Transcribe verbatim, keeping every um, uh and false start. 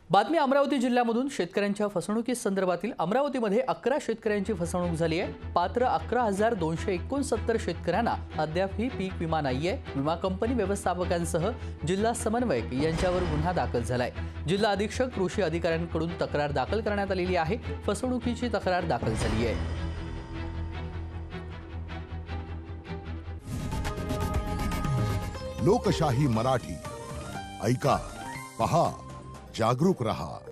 बातमी अमरावती जिल्ह्यामधून शेतकऱ्यांच्या फसवणुकीसंदर्भातील अमरावतीमध्ये अकरा शेतकऱ्यांची फसवणूक झाली आहे। पात्र अकरा हजार दोनशे एकोणसत्तर शेतकऱ्यांना अद्यापही पीक विमा नाहीये। विमा कंपनी व्यवस्थापकांसह जिल्हा समन्वयक यांच्यावर गुन्हा दाखल झालाय। जिल्हा अधीक्षक कृषी अधिकाऱ्यांकडून तक्रार दाखल करण्यात आलेली आहे। फसवणुकीची तक्रार दाखल झाली आहे। लोकशाही मराठी ऐका, पहा, जागरूक रहा।